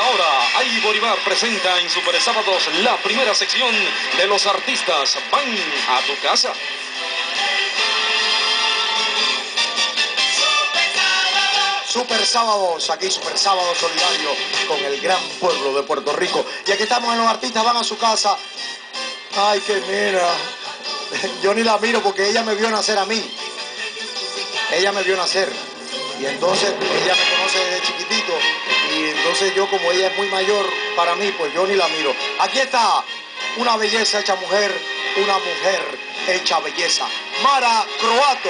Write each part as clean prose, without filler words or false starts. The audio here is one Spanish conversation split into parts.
ahora, Ivor Ibar presenta en Super Sábados la primera sección de los artistas van a tu casa. Super Sábados, aquí Super Sábado solidario con el gran pueblo de Puerto Rico. Y aquí estamos en Los Artistas Van a Su Casa. Ay, qué mira. Yo ni la miro porque ella me vio nacer a mí. Ella me vio nacer. Y entonces ella me conoce desde chiquitito. Y entonces yo, como ella es muy mayor para mí, pues yo ni la miro. Aquí está una belleza hecha mujer, una mujer hecha belleza. Mara Croato.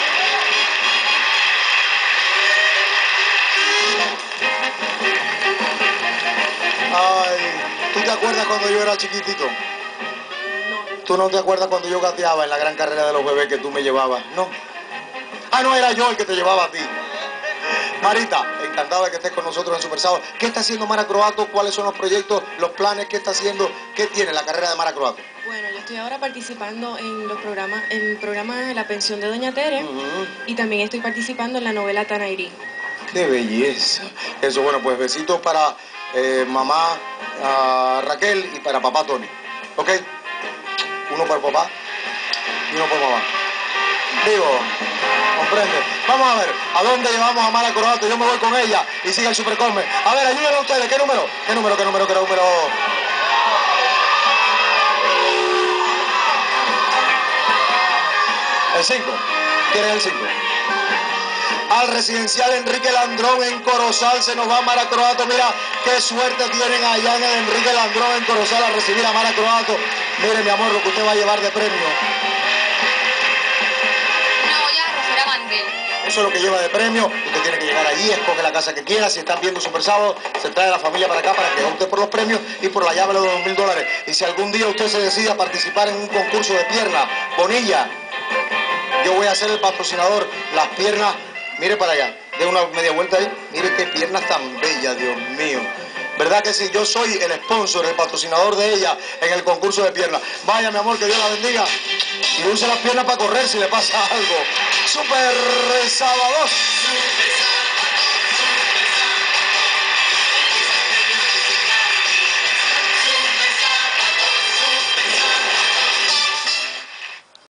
Ay, ¿tú te acuerdas cuando yo era chiquitito? No. ¿Tú no te acuerdas cuando yo gateaba en la gran carrera de los bebés que tú me llevabas? No. Ah, no, era yo el que te llevaba a ti. Marita, encantado de que estés con nosotros en Super Sábado. ¿Qué está haciendo Mara Croato? ¿Cuáles son los proyectos, los planes? ¿Qué está haciendo? ¿Qué tiene la carrera de Mara Croato? Bueno, yo estoy ahora participando en los programas, en el programa de La Pensión de Doña Tere, y también estoy participando en la novela Tanairí. ¡Qué belleza! Eso, bueno, pues besitos para mamá Raquel y para papá Tony. ¿Ok? Uno por papá y uno por mamá. Digo, comprende. Vamos a ver, ¿a dónde llevamos a Mara Croato? Yo me voy con ella y sigue el Supercosme. A ver, ayúdenme ustedes. ¿Qué número? ¿Qué número? ¿Qué número? ¿Qué número? El 5. ¿Quién es el 5? Al residencial Enrique Landrón en Corozal se nos va Mara Croato. Mira qué suerte tienen allá en el Enrique Landrón en Corozal a recibir a Mara Croato. Mire, mi amor, lo que usted va a llevar de premio. Una olla arrocera Mandel. Eso es lo que lleva de premio. Usted tiene que llegar allí, escoge la casa que quiera. Si están viendo Super Sábado, se trae a la familia para acá para que opte por los premios y por la llave de los $2,000. Y si algún día usted se decide a participar en un concurso de piernas, Bonilla, yo voy a ser el patrocinador. Las piernas, mire para allá, dé una media vuelta ahí. Mire qué piernas tan bellas, Dios mío. ¿Verdad que sí? Yo soy el sponsor, el patrocinador de ella en el concurso de piernas. Vaya, mi amor, que Dios la bendiga. Y use las piernas para correr si le pasa algo. Super Sábados.